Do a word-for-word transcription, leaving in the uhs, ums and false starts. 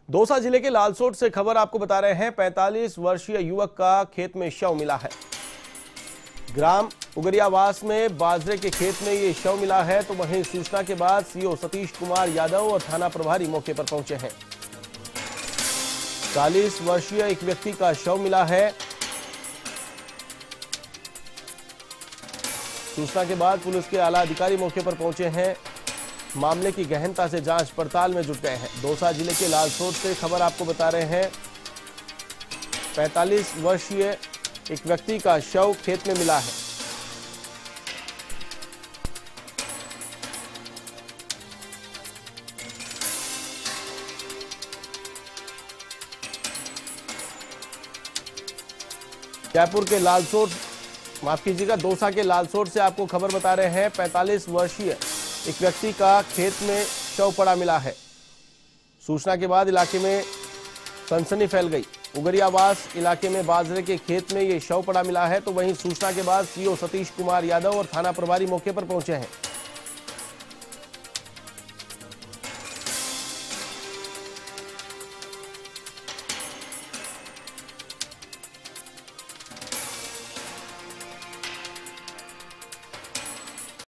दौसा जिले के लालसोट से खबर आपको बता रहे हैं। पैंतालीस वर्षीय युवक का खेत में शव मिला है। ग्राम उगरियावास में बाजरे के खेत में ये शव मिला है। तो वहीं सूचना के बाद सीओ सतीश कुमार यादव और थाना प्रभारी मौके पर पहुंचे हैं। चालीस वर्षीय एक व्यक्ति का शव मिला है। सूचना के बाद पुलिस के आला अधिकारी मौके पर पहुंचे हैं। मामले की गहनता से जांच पड़ताल में जुट गए हैं। दौसा जिले के लालसोट से खबर आपको बता रहे हैं। पैंतालीस वर्षीय एक व्यक्ति का शव खेत में मिला है। जयपुर के लालसोट माफ कीजिएगा दौसा के लालसोट से आपको खबर बता रहे हैं। पैंतालीस वर्षीय एक व्यक्ति का खेत में शव पड़ा मिला है। सूचना के बाद इलाके में सनसनी फैल गई। उगरियावास इलाके में बाजरे के खेत में ये शव पड़ा मिला है। तो वहीं सूचना के बाद सीओ सतीश कुमार यादव और थाना प्रभारी मौके पर पहुंचे हैं।